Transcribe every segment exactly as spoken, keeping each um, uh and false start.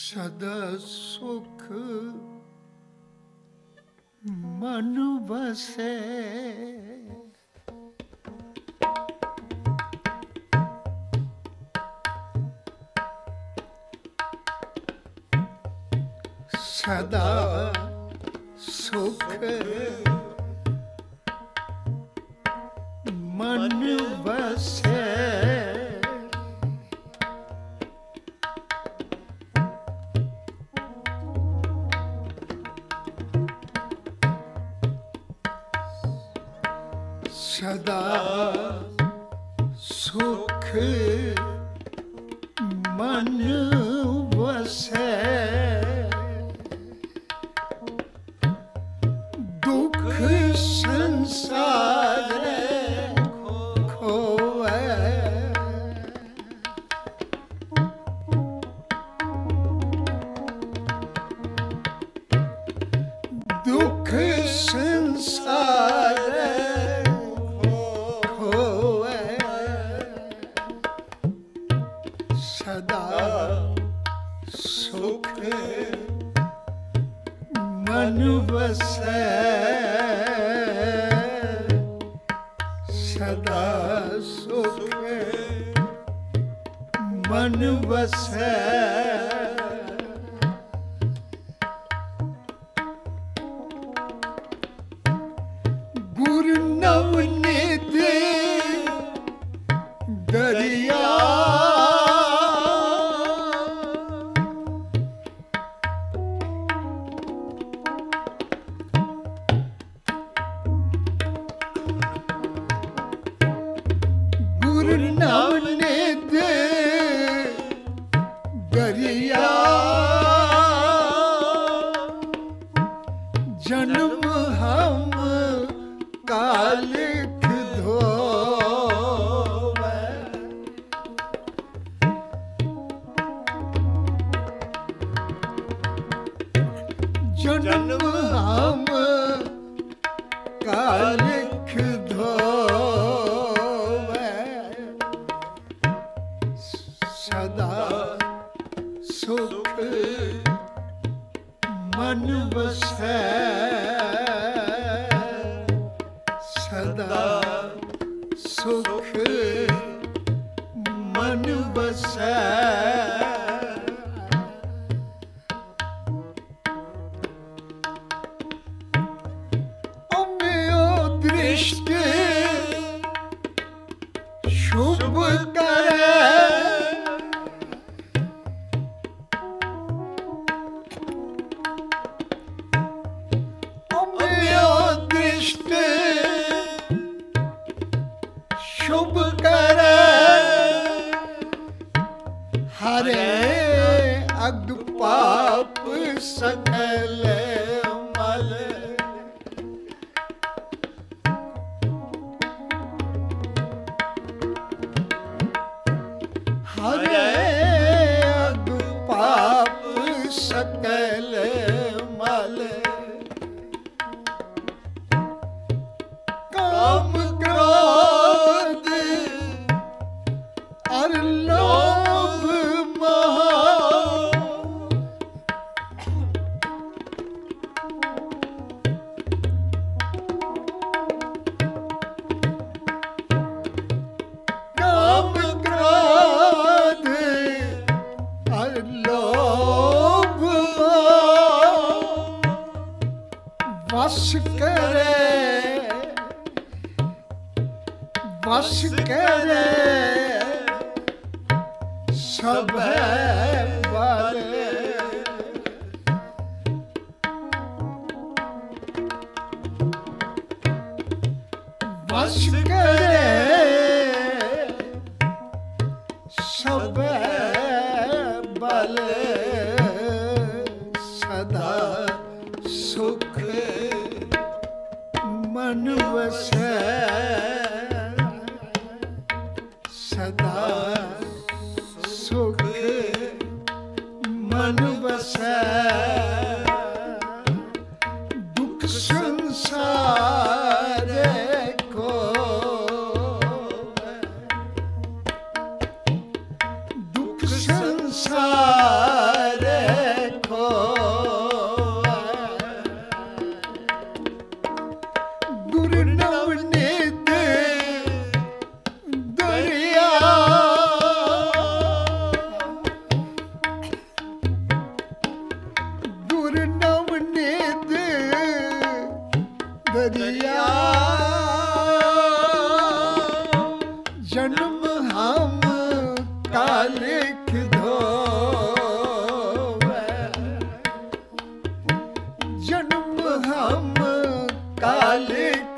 सदा सुख मन बसे, सदा सुख मन बसे, सदा सुख मन बसे, दुख संसार खोए, दुख संसार सदा सुख मन बसे, सदा सुख मन बसे, गुरु नवनीत दरिया, गुरु नवनीत दरिया, जन्म हम कालिख धोवे, जन्म हम कालिख धोवे, सदा सुख मन बसे, सदा सुख मन बसे, ओमेओ दृष्टि शुभ करे, शुभ करे, हरे अग पाप सकल मल, हरे अग पाप सकल मल, काम क्रोध और लोभ मोह, काम क्रोध और लोभ मोह वश करे, वश करे सब बल, वश करे सब बल, सदा सुख मन बसे, सदा सुख मन बसे, दुख संसार को, दुख संसार लिख धोवे, जन्म हम का लिख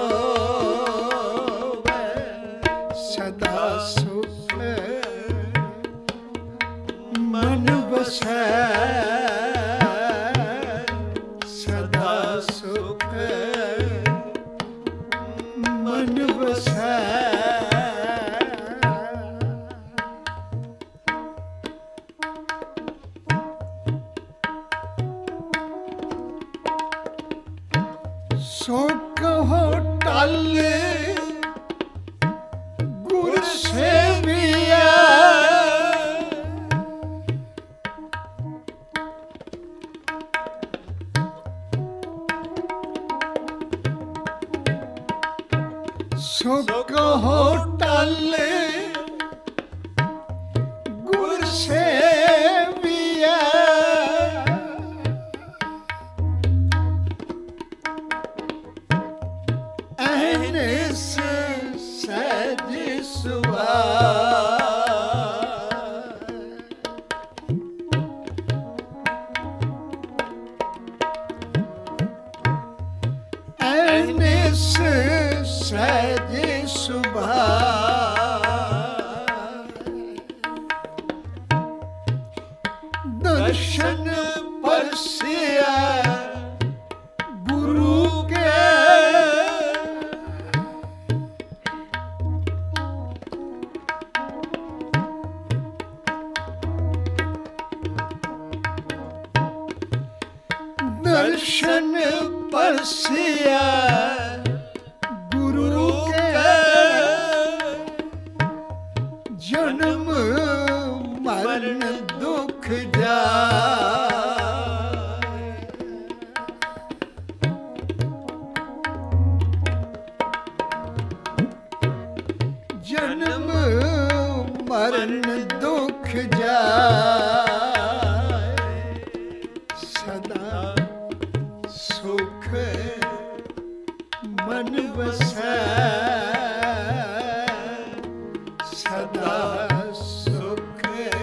धोवे, सदा सुख मन बसै, सदा सुख मन बसै। सो कहो टल गुर सेविया, सो कहो टल गुर सेविया, अहनिस सहज सुभाए, अहनिस सहज सुभाए, दर्शन परसिया गुरु के, दर्शन परसिया गुरु के, जन्म मरण दुख जाए, जन्म मरण दुख जाए, सदा सुख मन बसै, सदा सुख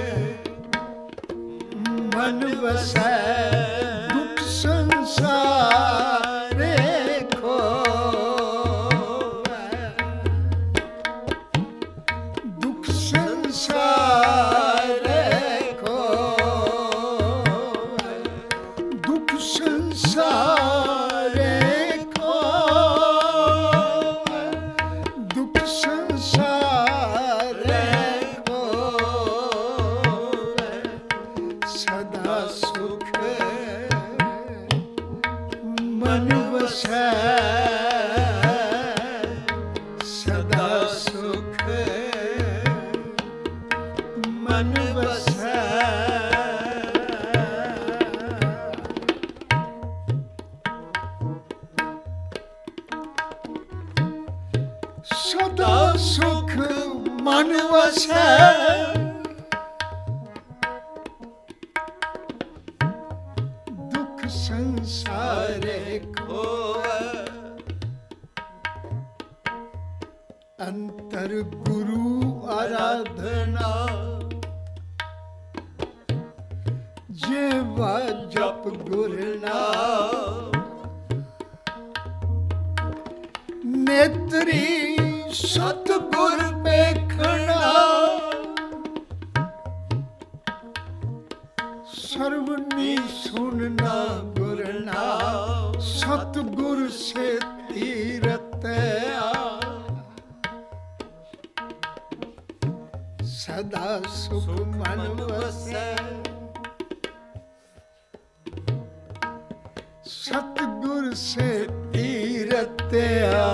मन बसै, दुख संसारे खोवै, दुख संसारे खोवै, दुख संसारे खोवै, दुख संसारे खोवै, सदा सुख मन बसै, सदा सुख मन बसै। सदा सुख मन बसै, दुख संसारे खोवै, अंतर गुरु आराधना, जेवा जप गुर नाम, नेत्री सतगुर पेखना, सर्वनी सुनना गुर नाम, सतगुर से तीरथ आ, सदा सुख मन बसै, सतगुर से तीरथ आ,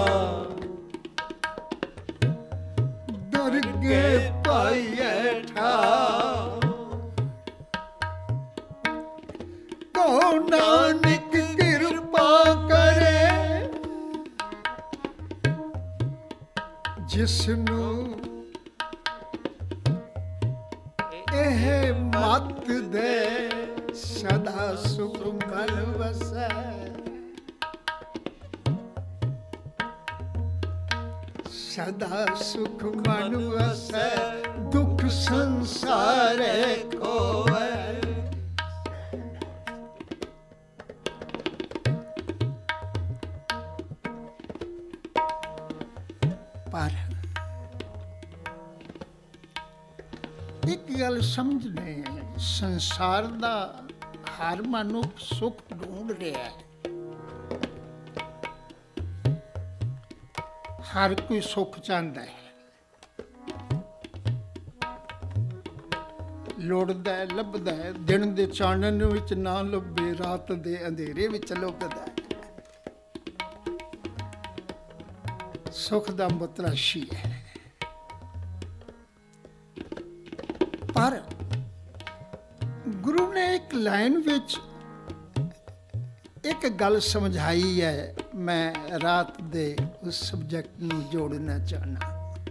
दरगे पाइए ठाव, को नानक कृपा करे, जिसनू एह मत दे, सदा सुख मन बसै, सदा सुख मन बसै, दुख संसारे खोवे। पर एक गल समझने, संसार दा हर मनुख सुख ढूंढ रहा है। हर कोई सुख चाहता है, लोड़दा है, लभदा है। दिन दे चानन विच ना लभे, रात दे अंधेरे विच लभदा है। सुख दा मतलाशी है। पर गुरु ने एक लाइन विच एक गल समझाई है, मैं रात दे उस सब्जैक्ट नूं जोड़ना चाहना।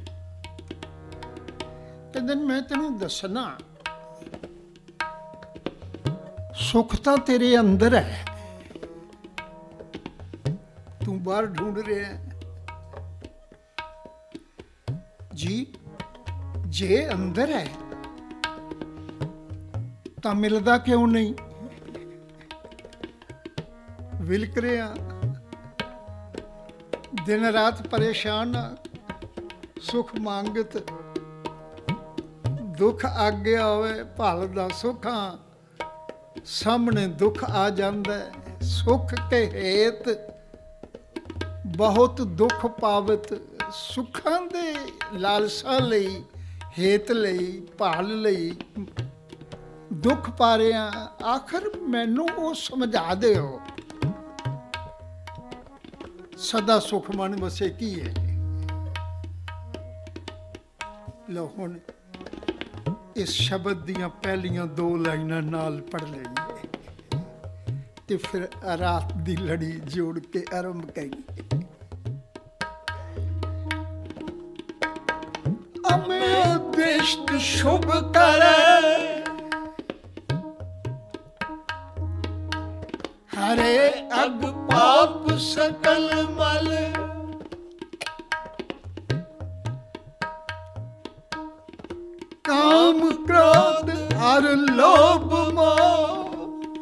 कहंदे मैं तैनूं दसना, सुख तां तेरे अंदर है, तू बाहर ढूंढ रहा है। जी जे अंदर है तो मिलता क्यों नहीं? विलक रहे दिन रात परेशान आ, सुख मांगत, दुख आगे आवे भालदा सुखा, सामने दुख आ जांदा है। सुख के हेत बहुत दुख पावत, सुखां दे लालसा लई, हेत लई, भाल लई दुख पा रहे हैं। आखिर मैनू वो समझा दिओ, सदा सुख मन वसे की है। लो हुण इस शब्द दियां पहलियां दो लाइनां नाल पढ़ लईए ते फिर रात दी लड़ी जोड़ के आरंभ करिए। अमे उद्दिष्ट शुभ करे, हरे अग पाप सकल मल। काम क्रोध हर लोभ मोह,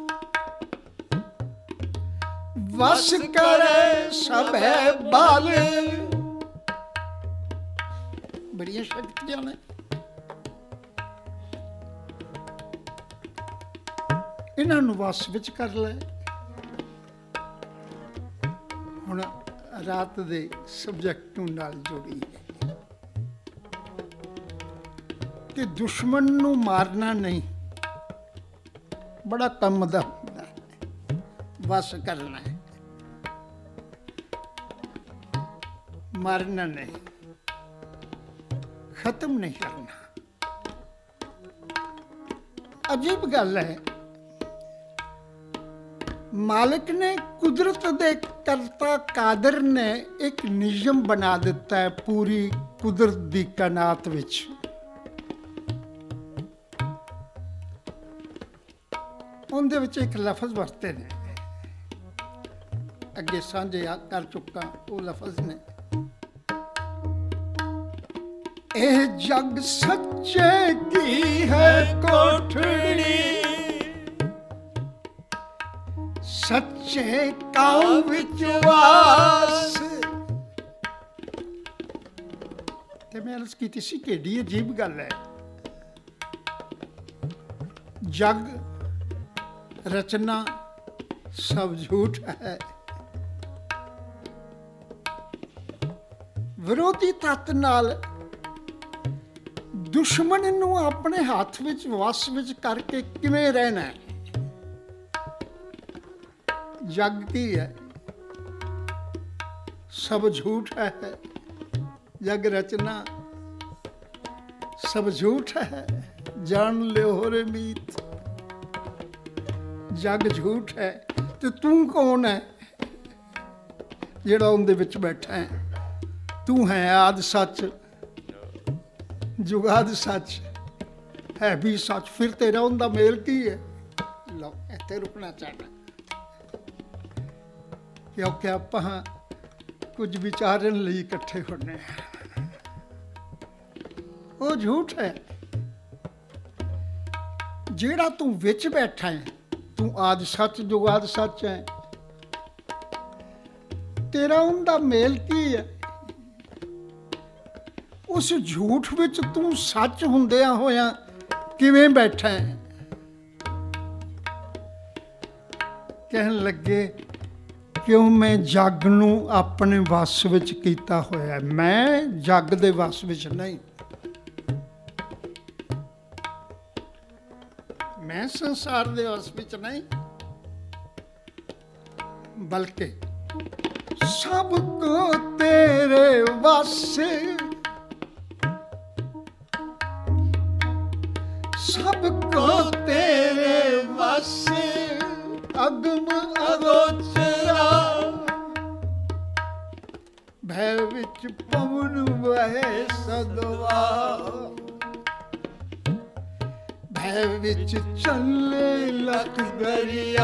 वश करे सब है बल। बड़िया शक्तियां ने, इन्हां नूं वश विच कर ले। हुण रात दे सब्जैक्ट नाल जोड़ी कि दुश्मन नूं मारना नहीं, बड़ा कम दा हुंदा है, वश करना है, मारना नहीं, खत्म नहीं करना। अजीब गल है, मालिक ने, कुदरत दे करता कादर ने एक नियम बना दिता है पूरी कुदरत दी कायनात विच। उनदे विच एक लफज वरते ने, अगे सांझे कर चुका, वो लफज ने, ए जग सच्चे की है कोठड़ी, सच्चे काऊ विच वास। ते मैं अर्ज की सी केडी अजीब गल है। जग रचना सब झूठ है, विरोधी तत्त नाल दुश्मन नूं अपने हाथ विच वस विच करके किवें रहना है। जग की है, सब झूठ है, जग रचना सब झूठ है, जान लियो रे मीत। जग झूठ है ते तू कौन है जेड़ा उनदे विच बैठा है? तू है आद सच, जुगाद सच, है भी सच, फिर तेरा उनदा मेल की है? लो इत्थे रुकना चाहना, क्योंकि आपां कुछ विचारन लई इकट्ठे होने। वो झूठ है, ਜਿਹੜਾ ਤੂੰ ਵਿੱਚ ਬੈਠਾ ਹੈ, ਤੂੰ ਆਦਿ ਸੱਚ ਜੁਗਾਦ ਸੱਚ ਹੈ, ਤੇਰਾ ਉਹਦਾ ਮੇਲ ਕੀ ਹੈ? ਉਸ ਝੂਠ ਵਿੱਚ ਤੂੰ ਸੱਚ ਹੁੰਦਿਆਂ ਹੋਇਆਂ ਕਿਵੇਂ ਬੈਠਾ ਹੈ? ਕਹਿਣ ਲੱਗੇ, ਕਿਉਂ ਮੈਂ ਜੱਗ ਨੂੰ ਆਪਣੇ ਵੱਸ ਵਿੱਚ ਕੀਤਾ ਹੋਇਆ, ਮੈਂ ਜੱਗ ਦੇ ਵੱਸ ਵਿੱਚ ਨਹੀਂ, मैं संसार दे वस विच नहीं, बल्कि सबको तेरे वस, सबको तेरे वस, अगम अगोचरा, भय विच पवन वहे सदवा, भय विच चले लख दरिया,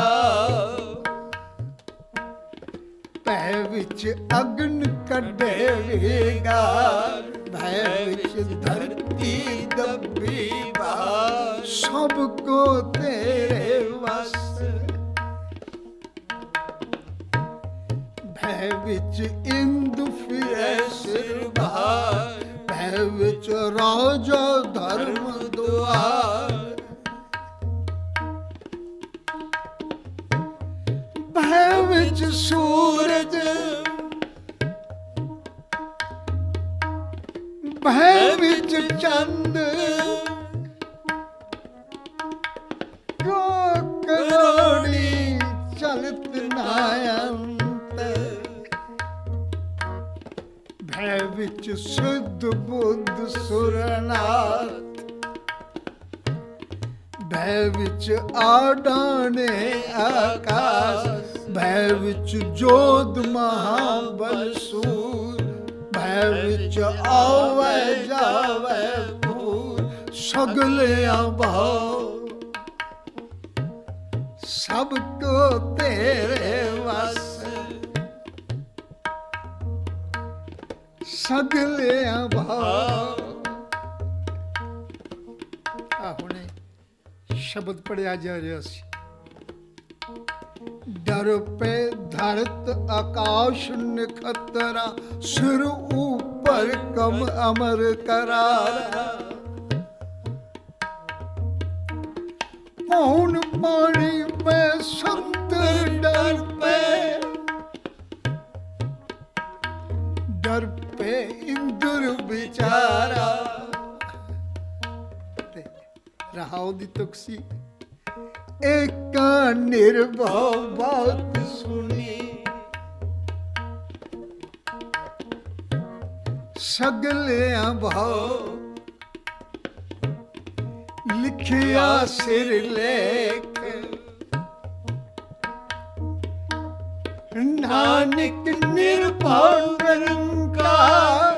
भय विच अग्न कढे विगार, भय विच धरती दबी बार, सबको तेरे वस, भय विच इंदु फिरे सिर भार, भय विच राजा धर्म द्वार, भय विच सूरज, भय विच चंद, को करोड़ी चलत नायंत, भय विच शुद्ध बुद्ध सुरनाथ, भय विच आडाने आकाश, भय विच जोध महाबल सूर, भय विच आवे जावे भूर, सगलिया भाव सबको तेरे वस, सगलिया भाव। हुणे शब्द पढ़िया जा रहा सी, डर पे धरत आकाश निखतरा, सिर ऊपर कम अमर करारा, पौन पानी में संतर डर पे, डर पे इंद्र बिचारा, रहाओ दी तुकसी, एक निर्भव बात सुनी, सगले भाव लिखिया सिर लेख, नानक निर्भव निरंकार।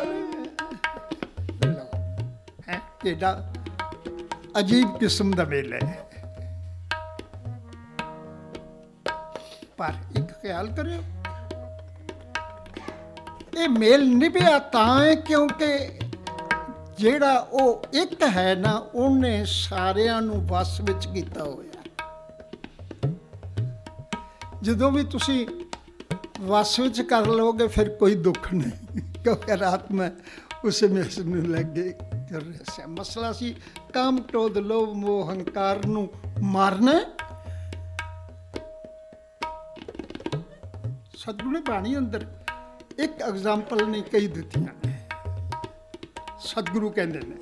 है केड़ा अजीब किस्म का मेल है, पर एक ख्याल करियो, ये मेल निभया तां है क्योंकि जेड़ा वो एक है ना, उन्हें सारियां नूं वस विच कीता होया। जदों भी तुसी वस विच कर लोगे फिर कोई दुख नहीं, क्योंकि रात में उस मेल नूं लगे कर रहा सी। मसला सी काम क्रोध लोभ मोह हंकार नूं मारना। सतगुरु ने बाणी अंदर एक एग्जाम्पल ने कई दित्तियां ने। सतगुरु कहंदे ने,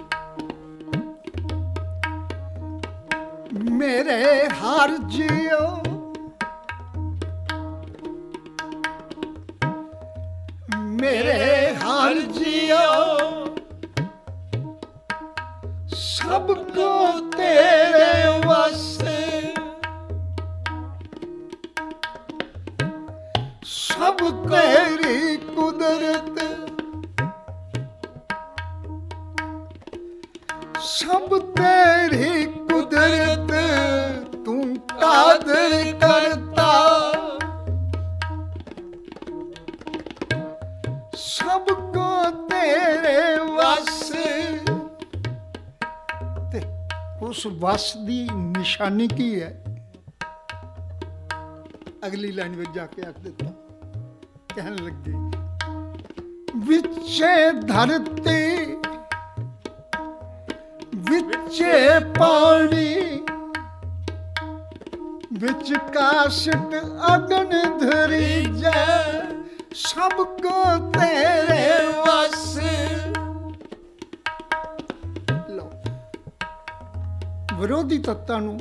मेरे हार जियो मेरे हार जियो, सबको तेरे वस, सब तेरी कुदरत, सब तेरी कुदरत, तू कादर करता, सबको तेरे वस। उस वस की निशानी की है? अगली लाइन में जाके आख देता, कहने लगे विचे धरती विचे पानी विच काशट अगन धरी जै सबको तेरे वस। लो, विरोधी तत्तां नूं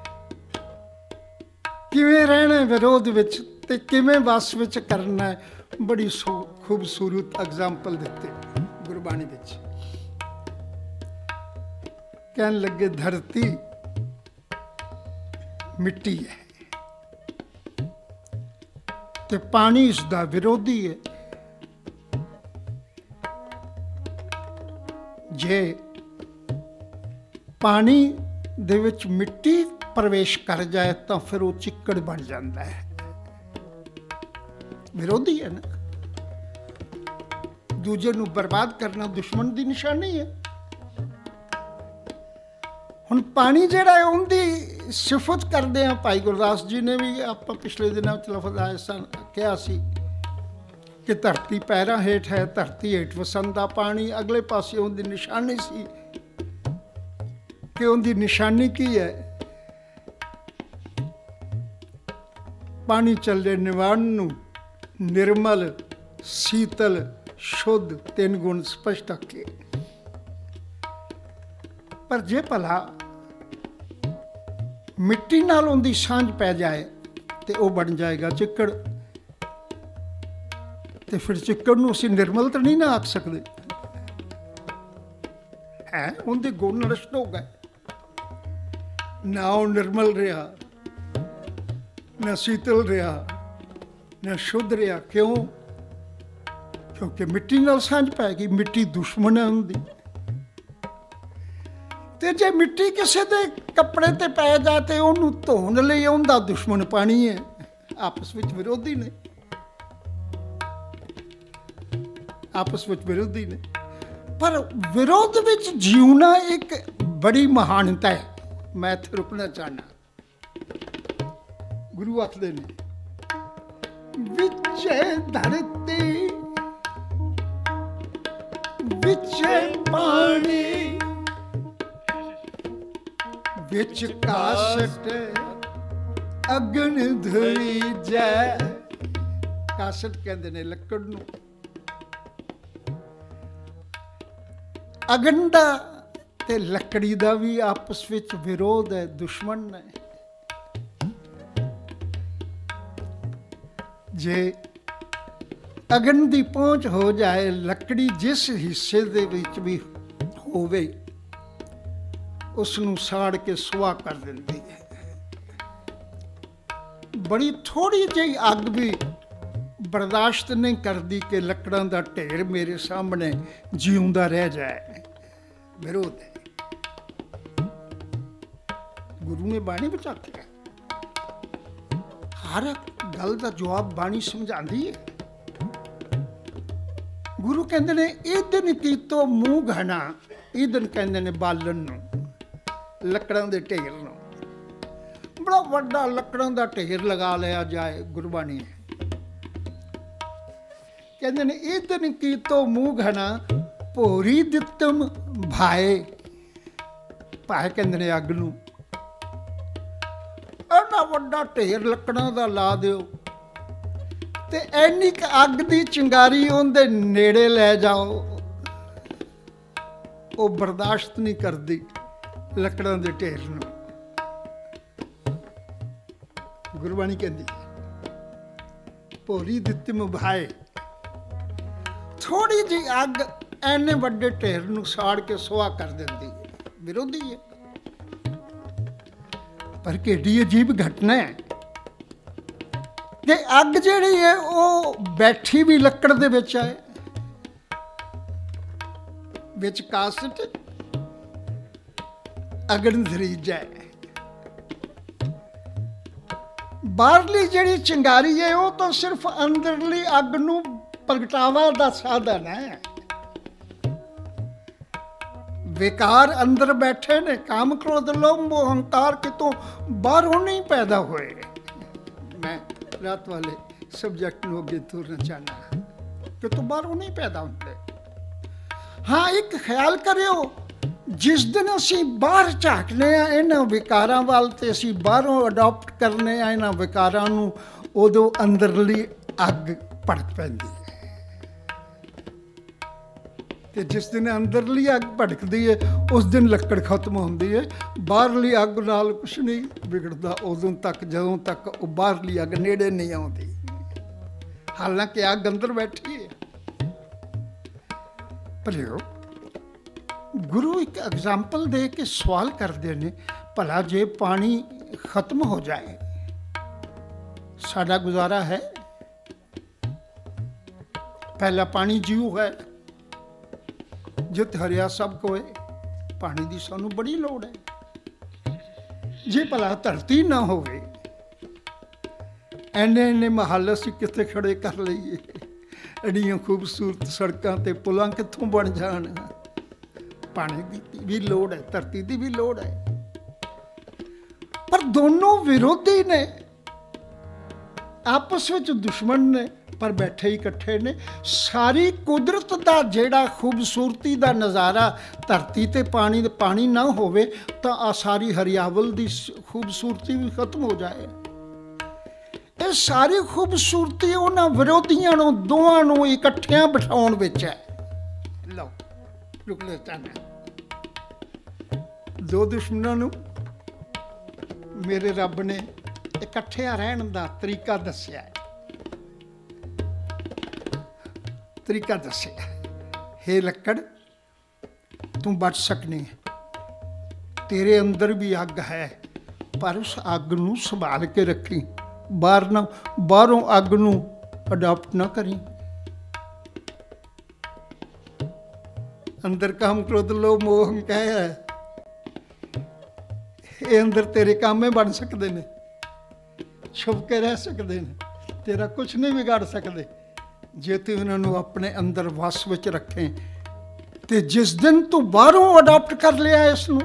किवें रहना विरोध विच ते किवें वस विच करना है, बड़ी खूबसूरत एग्जाम्पल दिते गुरबाणी विच। कहन लगे धरती मिट्टी है ते पानी इसदा विरोधी है। जे पानी दे विच मिट्टी प्रवेश कर जाए तो फिर वो चिक्कड़ बन जाता है, विरोधी है ना। दूजे नूं बर्बाद करना दुश्मन की निशानी है। हुण पानी जिहड़ा है उनकी सिफत करते हैं। भाई गुरदास जी ने भी आप पिछले दिनों च लफज आए सन, कहा सी कि धरती पैरां हेठ है, धरती हेठ वसंदा पानी। अगले पासे उनकी निशानी सी कि उनकी निशानी की है? पानी चले निवाण नूं निर्मल शीतल शुद्ध तीन गुण स्पष्ट आखे। पर जे भला मिट्टी नाल उनकी सांझ पै जाए तो वह बन जाएगा चिक्कड़। तो फिर चिक्कड़ नूं असीं निर्मल तो नहीं ना आख सकते है, उनके गुण नष्ट हो गए। ना वो निर्मल रहा, न शीतल रहा, न शुद्ध रहा। क्यों? क्योंकि मिट्टी नाल सांझ पै गई। मिट्टी दुश्मन है उनकी। ते जे मिट्टी किसी के कपड़े ते पै जाए तो उन्होंने धोने लई उनका दुश्मन पानी है। आपस में विरोधी ने, आपस में विरोधी ने। पर विरोध विच जीवना एक बड़ी महानता है। मैं इत्थे रुकना चाहना। गुरु आखदे ने विचे धरती विचे पानी विच कासट अगन धरी जै। कासट कहते ने लकड़ नूं। अगन दा ते लकड़ी दा भी आपस विच विरोध है, दुश्मन है। जे अगन की पहुँच हो जाए, लकड़ी जिस हिस्से दे विच भी होवे उसनूं साड़ के सुआ कर देती है। बड़ी थोड़ी जी अग भी बर्दाश्त नहीं करती कि लकड़ां दा ढेर मेरे सामने जीउंदा रह जाए। विरोध है। गुरु ने बाणी विच आखिया हर गल का जवाब बाणी समझाती है। गुरु कहते ने ईदन कीतो मूँह घना। ईदन कहते ने बालन नूं, लकड़ां दे ढेर नूं। बड़ा वड्डा लकड़ां दा ढेर लगा लिया जाए। गुरबाणी कहते ने ईदन कीतो मूँह घना भोरी दित्तम भाए। भाए कहते ने अग नूं। इन्ना वड्डा ढेर लकड़ां दा ला दिओ ते ऐनी क अग दी चिंगारी उहदे नेड़े लै जाओ, वो बर्दाश्त नहीं करती लकड़ां दे ढेर नूं। गुरबाणी कहती भोरी दित्तम भाए। थोड़ी जी अग ऐने वड्डे ढेर नूं साड़ के सुआ कर देंदी है। विरोधी है। पर केडी अजीब घटना है कि अग जिहड़ी है वो बैठी भी लकड़ दे विच है, विच कासट अगन धरीज है। बाहरली जिहड़ी चिंगारी है वो तो सिर्फ अंदरली अग नूं प्रगटावा दा साधन है। विकार अंदर बैठे ने, काम क्रोध लोभ मोह अहंकार कितों बाहरों नहीं पैदा हुए। मैं रात वाले सब्जेक्ट ਨੂੰ ਅੱਗੇ ਤੁਰਨਾ ਚਾਹਨਾ ਕਿ ਤੋਂ ਬਾਹਰੋਂ ਨਹੀਂ ਪੈਦਾ ਹੁੰਦੇ। ਹਾਂ, ਇੱਕ ਖਿਆਲ ਕਰਿਓ, ਜਿਸ ਦਿਨ ਅਸੀਂ ਬਾਹਰ ਝਾਕਨੇ ਆ ਇਹਨਾਂ ਵਿਕਾਰਾਂ ਵੱਲ ਤੇ ਅਸੀਂ ਬਾਹਰੋਂ ਅਡਾਪਟ ਕਰਨੇ ਆ ਇਹਨਾਂ ਵਿਕਾਰਾਂ ਨੂੰ, ਉਦੋਂ ਅੰਦਰਲੀ ਅੱਗ ਭੜਕ ਪੈਂਦੀ ਹੈ। ਤੇ ਜਿਸ ਦਿਨ ਅੰਦਰਲੀ ਅੱਗ ਭੜਕਦੀ ਹੈ ਉਸ ਦਿਨ ਲੱਕੜ ਖਤਮ ਹੁੰਦੀ ਹੈ। ਬਾਹਰਲੀ ਅੱਗ ਨਾਲ ਕੁਛ ਨਹੀਂ ਵਿਗੜਦਾ ਉਦੋਂ ਤੱਕ ਜਦੋਂ ਤੱਕ ਉਹ ਬਾਹਰਲੀ ਅੱਗ ਨੇੜੇ ਨਹੀਂ ਆਉਂਦੀ। ਹਾਲਾਂਕਿ ਅੱਗ ਅੰਦਰ ਬੈਠੀ ਹੈ। ਭਲਿਓ, ਗੁਰੂ ਇੱਕ ਐਗਜ਼ਾਮਪਲ ਦੇ ਕੇ ਸਵਾਲ ਕਰਦੇ ਨੇ, ਭਲਾ ਜੇ ਪਾਣੀ ਖਤਮ ਹੋ ਜਾਏ ਸਾਡਾ ਗੁਜ਼ਾਰਾ ਹੈ? ਪਹਿਲਾ ਪਾਣੀ ਜੀਵ ਹੈ, ਜਿਤ ਹਰਿਆ ਸਭ ਕੋਏ। ਪਾਣੀ ਦੀ ਸਾਨੂੰ ਬੜੀ ਲੋੜ ਹੈ। ਜੇ ਭਲਾ ਧਰਤੀ ਨਾ ਹੋਵੇ, ਐਨੇ ਐਨੇ ਮਹੱਲ ਅਸੀਂ ਕਿੱਥੇ ਖੜੇ ਕਰ ਲਈਏ? ਐਡੀਆਂ ਖੂਬਸੂਰਤ ਸੜਕਾਂ ਤੇ ਪੁਲਾਂ ਕਿੱਥੋਂ ਬਣ ਜਾਣ? ਪਾਣੀ ਦੀ ਵੀ ਲੋੜ ਹੈ, ਧਰਤੀ ਦੀ ਵੀ ਲੋੜ ਹੈ। ਪਰ ਦੋਨੋਂ ਵਿਰੋਧੀ ਨੇ, ਆਪਸ ਵਿੱਚ ਦੁਸ਼ਮਣ ਨੇ, ਪਰ ਬੈਠੇ ਹੀ ਇਕੱਠੇ ਨੇ। ਸਾਰੀ ਕੁਦਰਤ ਦਾ ਜਿਹੜਾ ਖੂਬਸੂਰਤੀ ਦਾ ਨਜ਼ਾਰਾ, ਧਰਤੀ ਤੇ ਪਾਣੀ ਪਾਣੀ ਨਾ ਹੋਵੇ ਤਾਂ ਆ ਸਾਰੀ ਹਰਿਆਵਲ ਦੀ ਖੂਬਸੂਰਤੀ ਵੀ ਖਤਮ ਹੋ ਜਾਏ। ਇਹ ਸਾਰੀ ਖੂਬਸੂਰਤੀ ਉਹਨਾਂ ਵਿਰੋਧੀਆਂ ਨੂੰ, ਦੋਵਾਂ ਨੂੰ ਇਕੱਠਿਆਂ ਬਿਠਾਉਣ ਵਿੱਚ ਹੈ। ਲਓ, ਰੁਕ ਲੈ ਚਾਹਨਾ, ਦੋ ਦੁਸ਼ਮਣਾਂ ਨੂੰ ਮੇਰੇ ਰੱਬ ਨੇ ਇਕੱਠਿਆਂ ਰਹਿਣ ਦਾ ਤਰੀਕਾ ਦੱਸਿਆ ਹੈ। ਤਰੀਕਾ ਦੱਸਿਆ, ਹੇ ਲੱਕੜ ਤੂੰ ਬਚ ਸਕਣੀ ਹੈ, ਤੇਰੇ ਅੰਦਰ ਵੀ ਅੱਗ ਹੈ, ਪਰ ਉਸ ਅੱਗ ਨੂੰ ਸੰਭਾਲ ਕੇ ਰੱਖੀ। ਬਾਹਰ ਨਾ, ਬਾਹਰੋਂ ਅੱਗ ਨੂੰ ਅਡਾਪਟ ਨਾ ਕਰੀ। ਅੰਦਰ ਕਾਮ ਕ੍ਰੋਧ ਲੋਭ ਮੋਹ ਅਹੰਕਾਰ ਹੈ, ਇਹ ਅੰਦਰ ਤੇਰੇ ਕਾਮੇ ਬਣ ਸਕਦੇ ਨੇ, ਛੁਪ ਕੇ ਰਹਿ ਸਕਦੇ ਨੇ, ਤੇਰਾ ਕੁਛ ਨਹੀਂ ਵਿਗਾੜ ਸਕਦੇ ਜੇ ਤੂੰ ਇਹਨਾਂ ਨੂੰ ਆਪਣੇ ਅੰਦਰ ਵਸ ਵਿੱਚ ਰੱਖੇ। ਤੇ ਜਿਸ ਦਿਨ ਤੂੰ ਬਾਹਰੋਂ ਅਡਾਪਟ ਕਰ ਲਿਆ ਇਸ ਨੂੰ,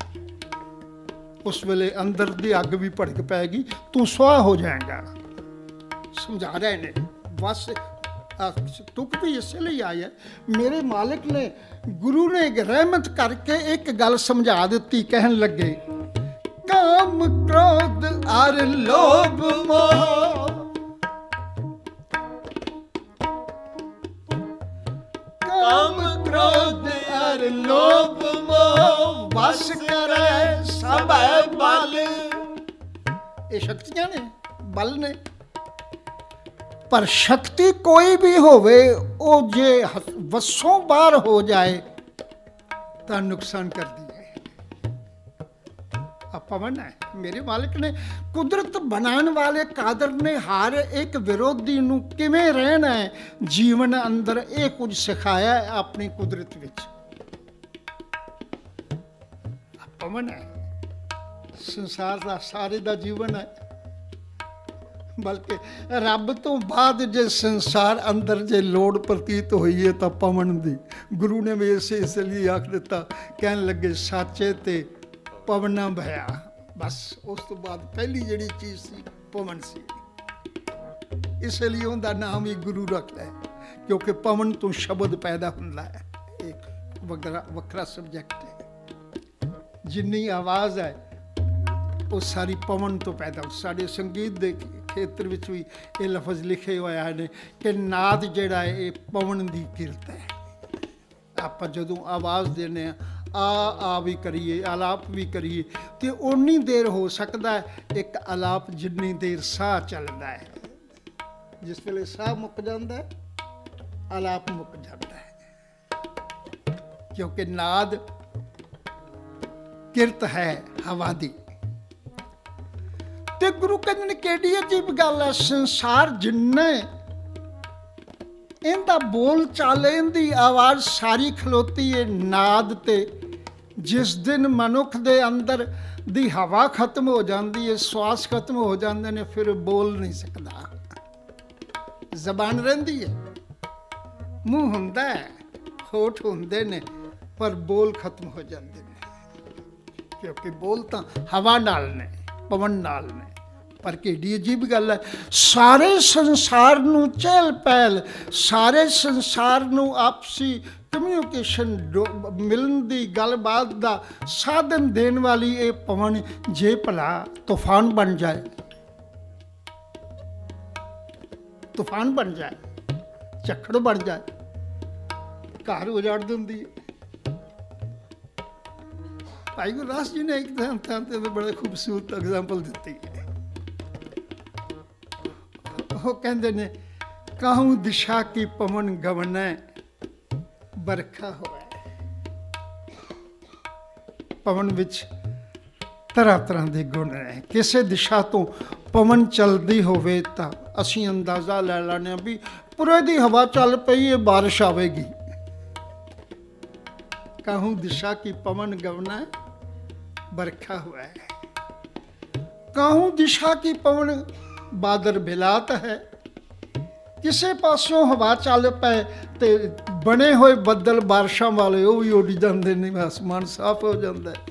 ਉਸ ਵੇਲੇ ਅੰਦਰ ਦੀ ਅੱਗ ਵੀ ਭੜਕ ਪੈਗੀ, ਤੂੰ ਸੁਆਹ ਹੋ ਜਾਏਗਾ। ਸਮਝਾ ਰਹੇ ਨੇ ਬਸ। ਤੁਕ ਵੀ ਇਸੇ ਲਈ ਆਇਆ, ਮੇਰੇ ਮਾਲਿਕ ਨੇ, ਗੁਰੂ ਨੇ ਰਹਿਮਤ ਕਰਕੇ ਇੱਕ ਗੱਲ ਸਮਝਾ ਦਿੱਤੀ। ਕਹਿਣ ਲੱਗੇ, ਕਾਮ ਕ੍ਰੋਧ ਅਰ ਲੋਭ ਮੋਹ, ਕਾਮ ਕ੍ਰੋਧ ਅਰ ਲੋਭ ਮੋਹ ਵਸ ਕਰੇ ਸਭੈ ਬਲ। ਇਹ ਸ਼ਕਤੀਆਂ ਨੇ, ਬਲ ਨੇ। ਪਰ ਸ਼ਕਤੀ ਕੋਈ ਵੀ ਹੋਵੇ, ਉਹ ਜੇ ਵਸੋਂ ਬਾਹਰ ਹੋ ਜਾਏ ਤਾਂ ਨੁਕਸਾਨ ਕਰਦੀ ਹੈ। ਪਵਨ ਹੈ, ਮੇਰੇ ਮਾਲਿਕ ਨੇ, ਕੁਦਰਤ ਬਣਾਉਣ ਵਾਲੇ ਕਾਦਰ ਨੇ ਹਰ ਇੱਕ ਵਿਰੋਧੀ ਨੂੰ ਕਿਵੇਂ ਰਹਿਣਾ ਹੈ ਜੀਵਨ ਅੰਦਰ, ਇਹ ਕੁਝ ਸਿਖਾਇਆ ਹੈ ਆਪਣੀ ਕੁਦਰਤ ਵਿੱਚ। ਪਵਨ ਹੈ, ਸੰਸਾਰ ਦਾ ਸਾਰੇ ਦਾ ਜੀਵਨ ਹੈ। ਬਲਕਿ ਰੱਬ ਤੋਂ ਬਾਅਦ ਜੇ ਸੰਸਾਰ ਅੰਦਰ ਜੇ ਲੋੜ ਪ੍ਰਤੀਤ ਹੋਈ ਹੈ ਤਾਂ ਪਵਨ ਦੀ। ਗੁਰੂ ਨੇ ਵੀ ਇਸੇ ਇਸ ਲਈ ਆਖ ਦਿੱਤਾ, ਕਹਿਣ ਲੱਗੇ ਸਾਚੇ ਤੇ ਪਵਨਾ ਭਇਆ। ਬਸ ਉਸ ਤੋਂ ਬਾਅਦ ਪਹਿਲੀ ਜਿਹੜੀ ਚੀਜ਼ ਸੀ ਪਵਨ ਸੀ। ਇਸ ਲਈ ਉਹਦਾ ਨਾਮ ਹੀ ਗੁਰੂ ਰੱਖਦਾ ਹੈ, ਕਿਉਂਕਿ ਪਵਨ ਤੋਂ ਸ਼ਬਦ ਪੈਦਾ ਹੁੰਦਾ ਹੈ। ਇੱਕ ਵੱਖਰਾ ਵੱਖਰਾ ਸਬਜੈਕਟ ਹੈ। ਜਿੰਨੀ ਆਵਾਜ਼ ਹੈ ਉਹ ਸਾਰੀ ਪਵਨ ਤੋਂ ਪੈਦਾ। ਸਾਡੇ ਸੰਗੀਤ ਦੇ ਖੇਤਰ ਵਿੱਚ ਵੀ ਇਹ ਲਫ਼ਜ਼ ਲਿਖੇ ਹੋਏ ਨੇ ਕਿ ਨਾਦ ਜਿਹੜਾ ਹੈ ਇਹ ਪਵਨ ਦੀ ਕਿਰਤ ਹੈ। ਆਪਾਂ ਜਦੋਂ ਆਵਾਜ਼ ਦਿੰਦੇ ਹਾਂ, ਆ ਆ ਵੀ ਕਰੀਏ, ਆਲਾਪ ਵੀ ਕਰੀਏ, ਤੇ ਓਨੀ ਦੇਰ ਹੋ ਸਕਦਾ ਹੈ ਇੱਕ ਆਲਾਪ ਜਿੰਨੀ ਦੇਰ ਸਾਹ ਚੱਲਦਾ ਹੈ। ਜਿਸ ਵੇਲੇ ਸਾਹ ਮੁੱਕ ਜਾਂਦਾ ਹੈ, ਆਲਾਪ ਮੁੱਕ ਜਾਂਦਾ ਹੈ, ਕਿਉਂਕਿ ਨਾਦ ਕਿਰਤ ਹੈ ਹਵਾ ਦੀ। ਤੇ ਗੁਰੂ ਕਹਿੰਦੇ ਨੇ ਕਿਹੜੀ ਅਜੀਬ ਗੱਲ ਹੈ, ਸੰਸਾਰ ਜਿੰਨਾ ਇਹਦਾ ਬੋਲ ਚਾਲ, ਇਹਦੀ ਆਵਾਜ਼ ਸਾਰੀ ਖਲੋਤੀ ਹੈ ਨਾਦ ਤੇ। ਜਿਸ ਦਿਨ ਮਨੁੱਖ ਦੇ ਅੰਦਰ ਦੀ ਹਵਾ ਖਤਮ ਹੋ ਜਾਂਦੀ ਹੈ, ਸਵਾਸ ਖਤਮ ਹੋ ਜਾਂਦੇ ਨੇ, ਫਿਰ ਬੋਲ ਨਹੀਂ ਸਕਦਾ। ਜ਼ਬਾਨ ਰਹਿੰਦੀ ਹੈ, ਮੂੰਹ ਹੁੰਦਾ ਹੈ, ਹੋਠ ਹੁੰਦੇ ਨੇ, पर बोल खत्म हो जाते हैं, क्योंकि बोल तो हवा नाल ने, पवन नाल ने। पर किहड़ी अजीब गल है, सारे संसार नूं चहल पहल, सारे संसार नूं आपसी कम्यूनिकेशन मिलन की गलबात का साधन देने वाली ये पवन जे भला तूफान बन जाए, तूफान बन जाए, झक्खड़ बन जाए, घर उजाड़ देंदी है। भाई गुरदास जी ने एक थां थां ते बड़े खूबसूरत एग्जाम्पल दी है। वो कहते ने, कहूँ दिशा की पवन गवनै बरखा होए। पवन विच तरह तरह के गुण है। किसी दिशा तो पवन चलती होवे तां असीं अंदाज़ा लै लैने भी पूरे दी हवा चल पई है, बारिश आवेगी। कहूँ दिशा की पवन गवनै बरखा हुआ है। कहूँ दिशा की पवन बादर बिलात है। किसी पासों हवा चल पे ते बने हुए बदल बारिशों वाले वो भी उड़ जाते हैं, आसमान साफ हो जाता है।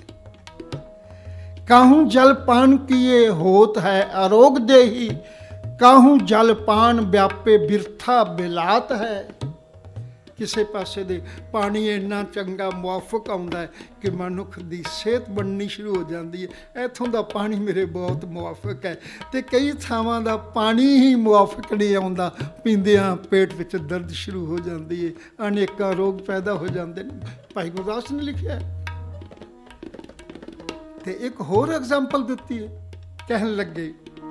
कहूँ जल पान किए होत है आरोग देही, कहूँ जल पान व्यापे बिरथा बिलात है। किसी पासे दे पानी इन्ना चंगा मुआफक आउंदा है कि मनुख की सेहत बननी शुरू हो जाती है। इत्थों का पानी मेरे बहुत मुआफक है, तो कई थावां दा पानी ही मुआफक नहीं आउंदा, पींदियां पेट विच दर्द शुरू हो जाती है, अनेकों रोग पैदा हो जाते हैं। भाई गुरदास ने लिखा है। तो एक होर एग्जाम्पल दी है, कहन लगे,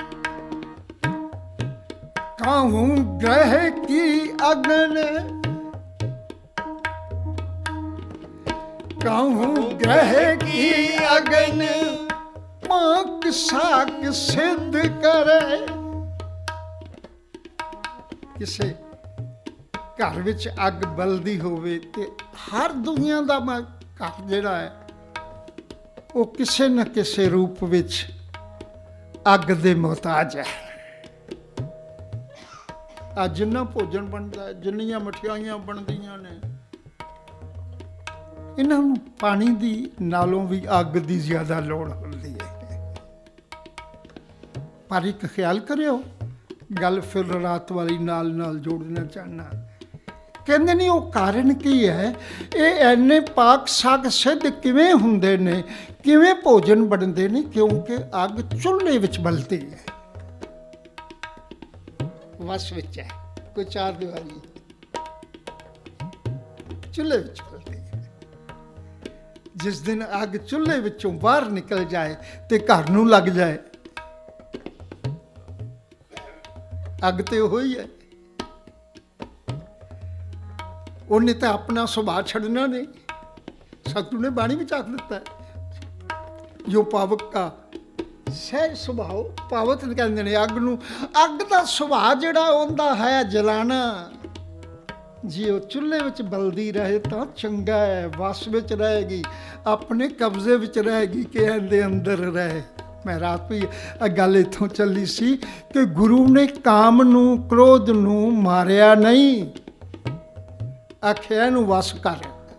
कहूँ ग्रह की अग्न, कहूँ ग्रह की अग्न पाक साक सिद्ध करे। किसे घर विच अग बलदी होवे ते हर दुनिया का घर जिहड़ा है वो किसे न किसे रूप विच अग दे मोहताज है। अज जिन्ना भोजन बनता है, जिन्नियां मठियाइयां बनदियां ने, इन्हों पानी की नालों भी अग की ज्यादा लोड़ होती है। पर एक ख्याल करियो, गल फिर रात वाली नाल नाल जोड़ना चाहना, कहते नहीं वो कारण की है, ये इन्ने पाक साग सिद्ध किवें हुंदे ने, किवें भोजन बनते ने, क्योंकि अग चुल्हे विच बलती है, वस विच है, कोई चार दीवारी चुल्हे विच बलती है। जिस दिन अग चुल्हे विचों बाहर निकल जाए तो घर नूं लग जाए, अग तो वही है। उन्हें तो अपना सुभाव छड़ना नहीं, सतगुरु ने बाणी में आख दिता है, जो पावक का सहज सुभाव, पावक कहते हैं अग नूं। अग का सुभाव जिहड़ा उहदा है जलाना, जी वो चुल्हे विच बलदी रहे तो चंगा है, वस विच रहेगी, अपने कब्जे विच रहेगी कि इहदे अंदर रहे। मैं रात भी गल इत्थों चली सी कि गुरु ने काम नूं क्रोध नूं मारिया नहीं, आखिया इहनूं वस कर।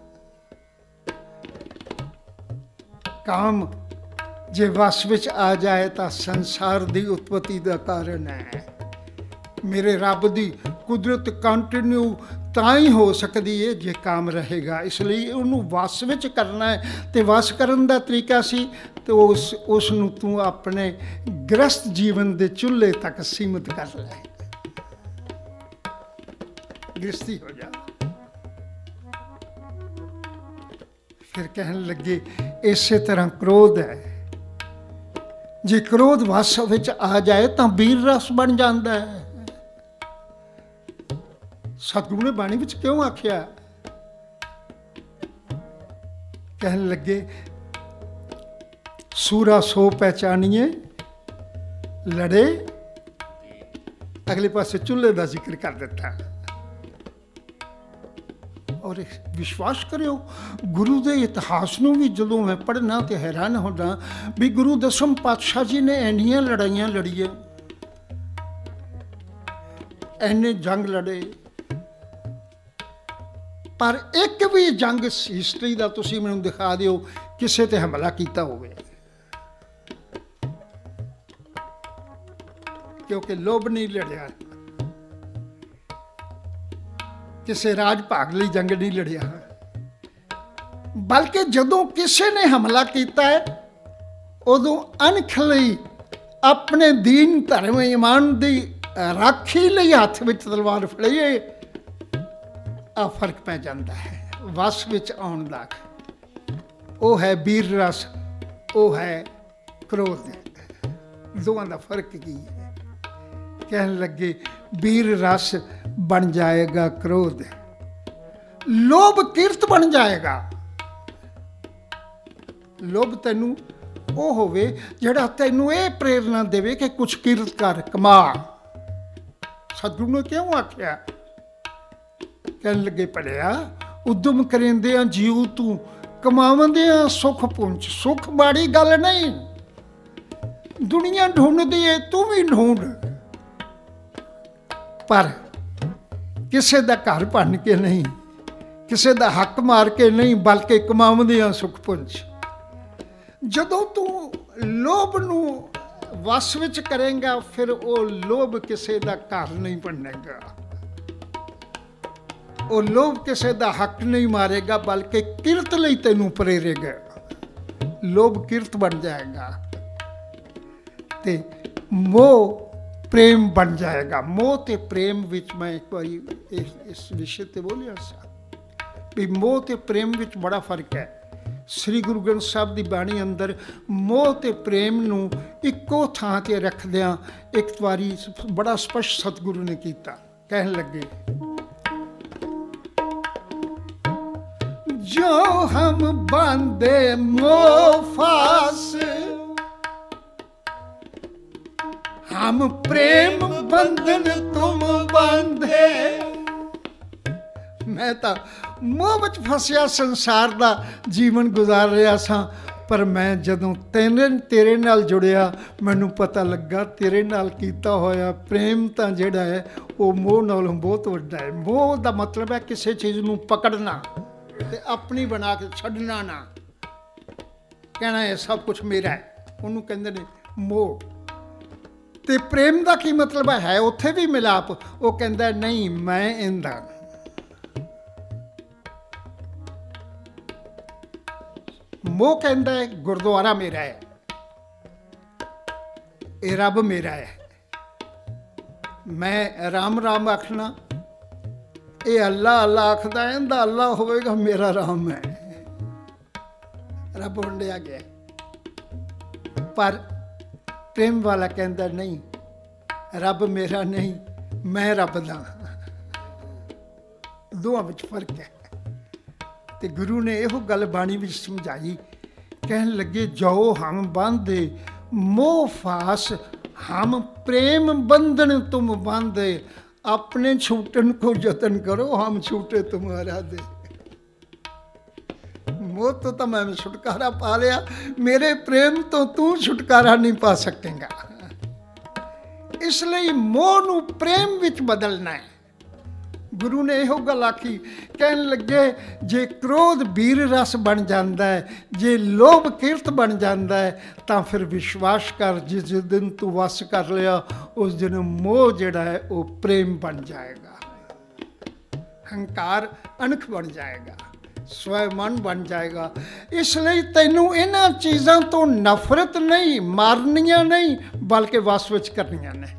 काम जे वस विच आ जाए तो संसार की उत्पत्ति का कारण है। मेरे रब की कुदरत कंटिन्यू तां ही हो सकती है जे काम रहेगा, इसलिए उन्होंने वस विच करना है। तो वस करन दा तरीका सी तो उस उसनूं तू अपने गृहस्थ जीवन के चूल्हे तक सीमित कर ले, गृहस्थी हो जा। फिर कहन लगे इसे तरह क्रोध है, जे क्रोध वस विच आ जाए तो वीर रस बन जाता है। सतगुरु ने बाणी विच क्यों आख्या, कहन लगे सूरा सो पहचानिए लड़े, अगले पासे चूल्हे का जिक्र कर दिता। और विश्वास करियो गुरु के इतिहास नूं भी जदों मैं पढ़ना तो हैरान होना भी गुरु दसम पातशाह जी ने इन्नियां लड़ाइयां लड़ीए, इन्ने जंग लड़े, पर एक भी जंग हिस्टरी का तुसीं मैनूं दिखा दिओ किसे ते हमला कीता होवे, क्योंकि लोभ नहीं लड़िया, किसी राज भाग लई जंग नहीं लड़िया, बल्कि जदों किसी ने हमला किया है उदों अनख लई अपने दीन धर्म ईमान की राखी लई हथ विच तलवार फड़ीए, आ फर्क पै जाता है वस विच आउण दा। वो है वीर रस, वो है क्रोध, दोवां दा फर्क की है। कहन लगे वीर रस बन जाएगा क्रोध, लोभ किरत बन जाएगा। लोभ तैनू वो होवे जिहड़ा तैनू ये प्रेरणा देवे कि कुछ किरत कर, कमा। सतगुरु ने क्यों आख्या? कहन लगे पढ़िया उद्यम करेंदियां जीव तू कमावंदियां सुख पुंछ। सुख माड़ी गल नहीं, दुनिया ढूंढदी है, तू भी ढूंढ, पर किसे दा घर भन के नहीं, किसे दा हक मार के नहीं, बल्कि कमावंदियां सुख पुंछ। जदों तू लोभ नूं वस विच करेंगा फिर वो लोभ किसे दा घर नहीं बनेगा, वो लोभ किसे दा हक नहीं मारेगा, बल्कि किरत लई तैनूं प्रेरेगा। लोभ किरत बन जाएगा ते मोह प्रेम बन जाएगा। मोह ते प्रेम विच मैं एक बारी इस, इस विषय ते बोलिया सा भी मोह ते प्रेम विच बड़ा फर्क है। श्री गुरु ग्रंथ साहब की बाणी अंदर मोह ते प्रेम नूं इक्को थां ते रखदियां एक बारी बड़ा स्पष्ट सतगुरु ने कीता। कहन लगे जो हम बांधे मोह फास, हम प्रेम बंधन तुम बांधे। मैं तो मोह विच फसिया संसार का जीवन गुजार रहा सा, पर मैं जदों तेरे तेरे नाल जुड़िया मैनू पता लगा तेरे नाल कीता होया प्रेम तो जिहड़ा है वो मोह नालों बहुत वड्डा है। मोह का मतलब है किसी चीज़ नूं पकड़ना ते अपनी बना के छड्डना ना, कहना है सब कुछ मेरा है, उन्होंने कहते ने मोह। ते प्रेम का की मतलब है उत्थे भी मिलाप, वो कहता नहीं मैं इंदा। मोह कहता है गुरुद्वारा मेरा है, ये रब मेरा है, मैं राम राम आखना, ये अल्लाह अल्लाह आखदा इंदा अल्लाह होवेगा, मेरा राम है। रब वंडिया गया, पर प्रेम वाला कहता नहीं रब मेरा नहीं, मैं रब दा। दोवां विच फर्क है। ते गुरु ने यहो गल बाणी विच समझाई। कहन लगे जो हम बांधे मोह फास, हम प्रेम बंधन तुम बांधे। अपने छूटन को जतन करो, हम छूटे तुम्हारा दे। मोह तो, तो मैं छुटकारा पा लिया, मेरे प्रेम तो तू छुटकारा नहीं पा सकेगा। इसलिए मोह नूं प्रेम विच बदलना है। गुरु ने यहो गल आखी। कहन लगे जे क्रोध वीर रस बन जाता है, जे लोभ किरत बन जाता है, तो फिर विश्वास कर जिस दिन तू वस कर लिया उस दिन मोह जिहड़ा है वो प्रेम बन जाएगा, हंकार अणख बन जाएगा, स्वयं बन जाएगा। इसलिए तैनू इन्हां चीज़ों तो नफरत नहीं, मारनियां नहीं, बल्कि वस विच करनियां ने।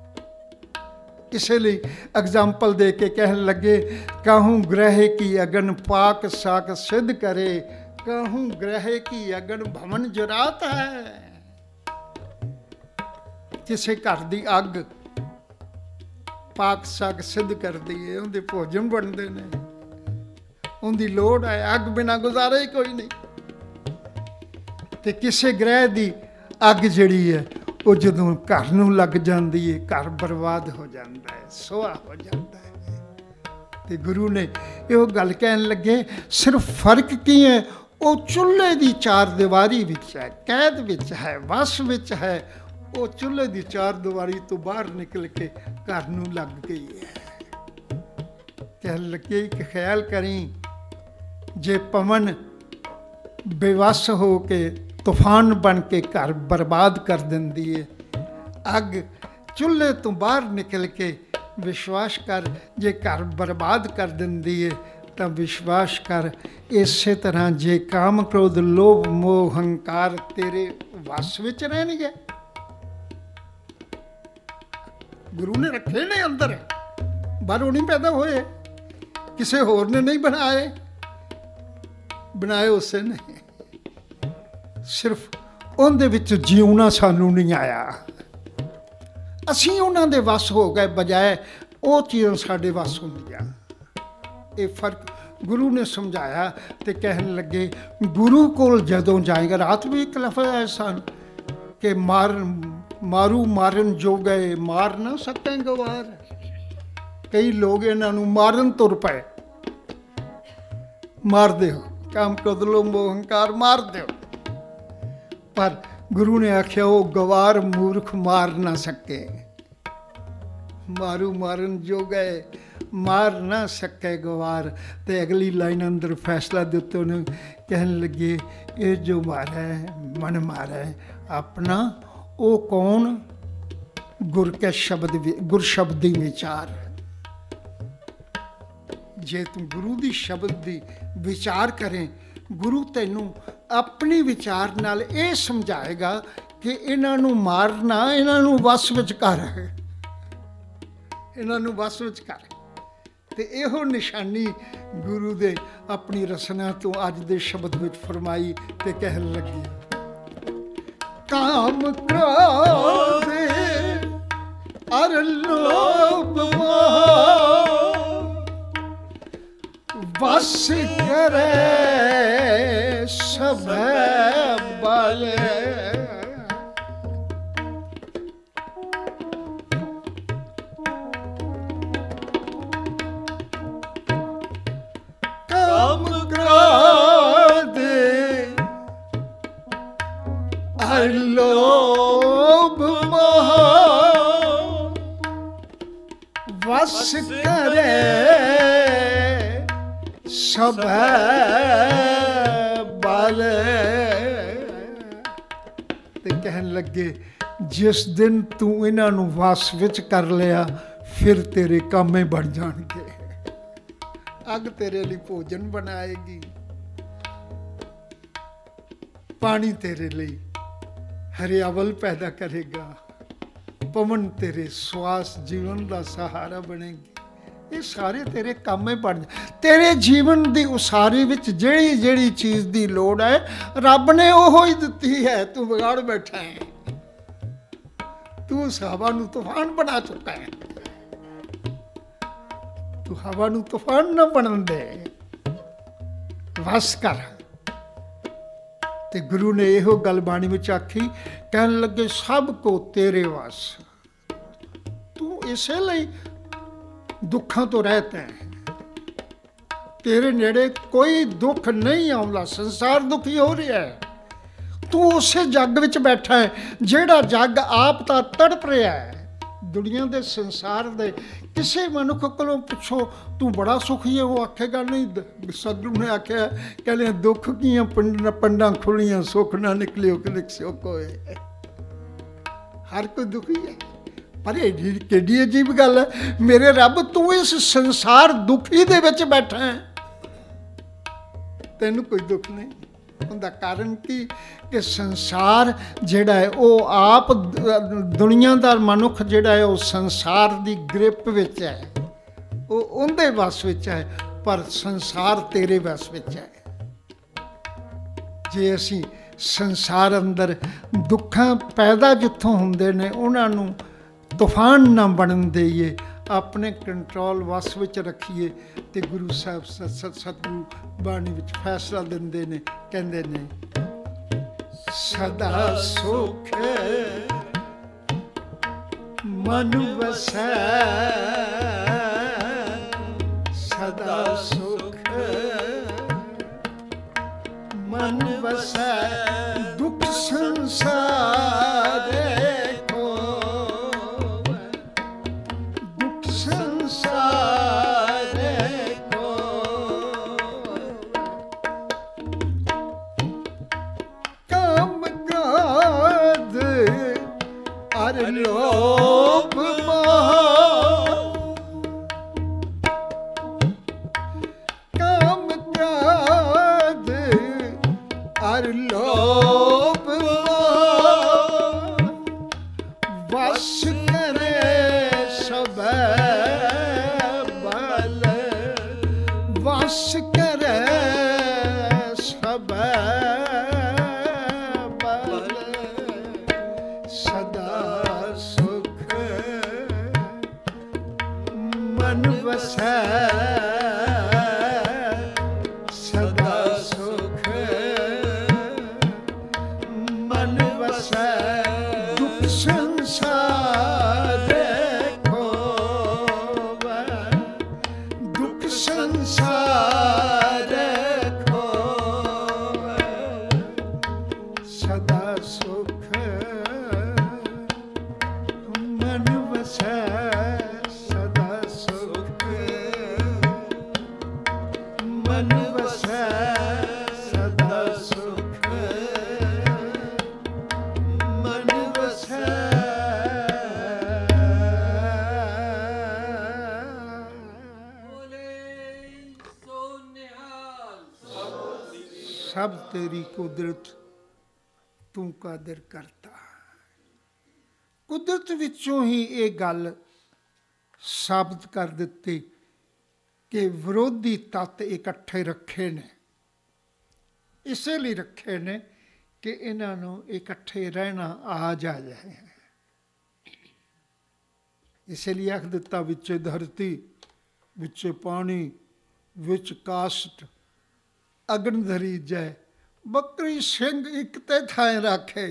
इसलिए एग्जाम्पल दे के कहन लगे कहूँ ग्रह की अगन पाक साक सिद्ध करे, कहूँ ग्रह की अगन भवन जरात है। किसी घर की अग पाक साक सिद्ध करती है, उनके भोजन बनते हैं, उनकी लोड़ है, अग बिना गुजारा ही कोई नहीं। तो किसी ग्रह की अग जिहड़ी है वो जदों घर नूं लग जाती है, घर बर्बाद हो जाता है, सोहा हो जाता है। तो गुरु ने यो गल कहन लगे सिर्फ फर्क की है, वो चूल्हे की चार दीवारी विच है, कैद विच है, वस विच है। वो चूल्हे की चार दीवारी तो बाहर निकल के घर नूं लग गई है। कहन लगे कि ख्याल करी जे पवन बेवस हो के तूफान बन के घर बर्बाद कर देंदी है, अग चूल्हे तो बाहर निकल के विश्वास कर जे घर बर्बाद कर देंदी है तो विश्वास कर इस तरह जे काम क्रोध लोभ मोह हंकार तेरे वस विच रहणगे। गुरु ने रखे ने अंदर, बाहरों नहीं पैदा होए, किसी होर ने नहीं बनाए, बनाए उसे नहीं, सिर्फ उनदे विच जीवना सानू नहीं आया, असीं उन्हां दे वस हो गए बजाए वो चीज़ां साडे वस होंदियां। ये फर्क गुरु ने समझाया तो कहन लगे गुरु कोल जदों जाएगा, रात भी एक लफ्ज़ है सन कि मार मारू मारन जो गए मार ना सकें गवार। कई लोग इन्हों मारन तुर पे, मार दो काम क्रोध लोभ मोह हंकार मार दो, पर गुरु ने आख्या वो गवार मूर्ख मार ना सके। मारू मारन जो गए मार ना सके गवार। तो अगली लाइन अंदर फैसला दिते उन्हें कहन लगे ये जो मारा है मन मारा है अपना, वो कौन गुर के शब्द गुर शब्दी विचार। जे तू गुरु दी शब्द दी विचार करें, गुरु तैनू अपनी विचार नाल ये समझाएगा कि इन्हों मारना इन्हों वस विच कर, इन्हों वस विच कर। तो यो निशानी गुरु दे अपनी रसना तो अज दे शब्द विच फरमाई ते कहन लगी काम क्रोध अर लोभ मोह वस करे सब बल। काम क्रोध अर लोभ मोह वस करे सब बल। ते कहन लगे जिस दिन तू इन्हों वस विच कर लिया फिर तेरे कामे बन जाणगे। अग तेरे लिए भोजन बनाएगी, पानी तेरे लिए हरियावल पैदा करेगा, पवन तेरे श्वास जीवन का सहारा बनेगी। ये सारे तेरे काम में बन तेरे जीवन की उसारी विच जेड़ी जेड़ी चीज़ की लोड़ है रब ने वो ही दिती है, तू बिगाड़ बैठा है। तू उस हवा नू तूफान बना चुका है, तू हवा नू तूफान ना बनन दे, वस कर। ते गुरु ने यो गल बाणी विच आखी, कहन लगे सब को तेरे वस, तू इसे लिए दुखों तो रहते हैं, तेरे नेड़े कोई दुख नहीं आउंदा, संसार दुखी हो रहा है। तू उसे जग विच बैठा है जेड़ा जग आप ता तड़प रहा है। दुनिया दे संसार दे किसी मनुख कोलों पुछो तू बड़ा सुखी है, वो आखेगा नहीं। सदगुरु ने आख्या कहने दुख कियां पंड पंडा खुलियां सुख ना निकलियो कि सुख होए। हर कोई दुखी है, पर केडी अजीब गल है, मेरे रब तू इस संसार दुखी दे विच बैठा है, तेनू कोई दुख नहीं। उनका कारण की कि संसार जिहड़ा है वो आप दुनिया का मनुख जिहड़ा है वो संसार की ग्रिप विच है, वो उनके वस विच है, पर संसार तेरे वस विच है। जे असी संसार अंदर दुखां पैदा जिथों हुंदे ने उन्होंने तूफान ना बनन देइए, अपने कंट्रोल वस विच रखिए। तो गुरु साहब सतगुरु बाणी विच फैसला दिंदे ने, कहंदे ने सदा सुख मन वसै, सदा सुख मन वसै दुख संसार को, दुख संसार ਹਰ ਲੋਭ ਮੋਹ ਕਾਮ ਕ੍ਰੋਧ ਹਰ ਲੋਭ ਮੋਹ ਵਸ ਕਰੇ ਸਭੈ ਬਲ ਵਸ ਕਰੇ ਸਭੈ ਸਦਾ ਸੁਖ ਮਨ ਵਸੈ ਦੁਖ ਸੰਸਾਰ ਖੋਵੈ ਦੁਖ ਸੰਸਾਰ ਖੋਵੈ ਸਦਾ ਸੁਖ ਮਨ ਵਸੈ ਮਨ ਵਸੈ ਸਦਾ ਸੁਖ ਮਨ ਵਸੈ ਸੋ ਨਿਹਾਲ ਸਭ ਤੇਰੀ ਕੁਦਰਤ ਤੂੰ ਕਾਦਰ ਕਰਤਾ। ਕੁਦਰਤ ਵਿੱਚੋਂ ਹੀ ਇਹ ਗੱਲ ਸਾਬਤ ਕਰ ਦਿੱਤੀ ਕਿ ਵਿਰੋਧੀ ਤੱਤ ਇਕੱਠੇ ਰੱਖੇ ਨੇ, ਇਸੇ ਲਈ ਰੱਖੇ ਨੇ ਕਿ ਇਹਨਾਂ ਨੂੰ ਇਕੱਠੇ ਰਹਿਣਾ ਆ ਜਾਏ। ਇਸੇ ਲਈ ਆਖ ਦਿੱਤਾ ਵਿੱਚ ਧਰਤੀ, ਵਿੱਚ ਪਾਣੀ, ਵਿੱਚ ਕਾਸ਼ਟ, ਅਗਨ ਧਰੀ ਜੈ ਬੱਕਰੀ ਸਿੰਘ ਇੱਕ ਤੇ ਥਾਂ ਰੱਖੇ।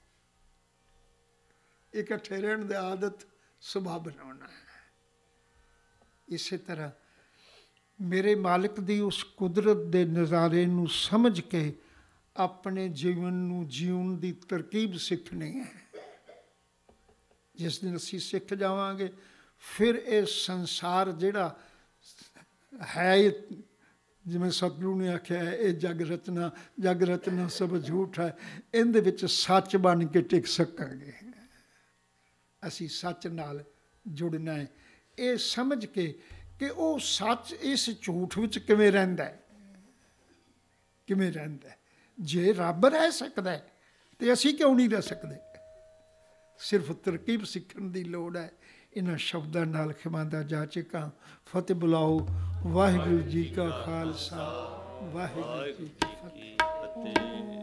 ਇਕੱਠੇ ਰਹਿਣ ਦੀ ਆਦਤ ਸੁਭਾਅ ਬਣਾਉਣਾ ਹੈ। ਇਸੇ ਤਰ੍ਹਾਂ ਮੇਰੇ ਮਾਲਕ ਦੀ ਉਸ ਕੁਦਰਤ ਦੇ ਨਜ਼ਾਰੇ ਨੂੰ ਸਮਝ ਕੇ ਆਪਣੇ ਜੀਵਨ ਨੂੰ ਜਿਉਣ ਦੀ ਤਰਕੀਬ ਸਿੱਖਣੀ ਹੈ। ਜਿਸ ਦਿਨ ਅਸੀਂ ਸਿੱਖ ਜਾਵਾਂਗੇ ਫਿਰ ਇਹ ਸੰਸਾਰ ਜਿਹੜਾ ਹੈ, ਜਿਵੇਂ ਸਤਿਗੁਰੂ ਨੇ ਆਖਿਆ ਹੈ, ਇਹ ਜਗ ਰਚਨਾ ਜਗ ਰਚਨਾ ਸਭ ਝੂਠ ਹੈ, ਇਹਦੇ ਵਿੱਚ ਸੱਚ ਬਣ ਕੇ ਟਿਕ ਸਕਾਂਗੇ। ਅਸੀਂ ਸੱਚ ਨਾਲ ਜੁੜਨਾ ਹੈ, ਇਹ ਸਮਝ ਕੇ ਕਿ ਉਹ ਸੱਚ ਇਸ ਝੂਠ ਵਿੱਚ ਕਿਵੇਂ ਰਹਿੰਦਾ ਹੈ, ਕਿਵੇਂ ਰਹਿੰਦਾ ਹੈ। ਜੇ ਰੱਬ ਰਹਿ ਸਕਦਾ ਤੇ ਅਸੀਂ ਕਿਉਂ ਨਹੀਂ ਰਹਿ ਸਕਦੇ। ਸਿਰਫ ਤਰਕੀਬ ਸਿੱਖਣ ਦੀ ਲੋੜ ਹੈ। ਇਹਨਾਂ ਸ਼ਬਦਾਂ ਨਾਲ ਖਿਮਾਂਦਾ ਜਾਚਕਾਂ ਫਤਿਹ ਬੁਲਾਓ। ਵਾਹਿਗੁਰੂ ਜੀ ਕਾ ਖਾਲਸਾ, ਵਾਹਿਗੁਰੂ ਜੀ ਕੀ ਫਤਿਹ।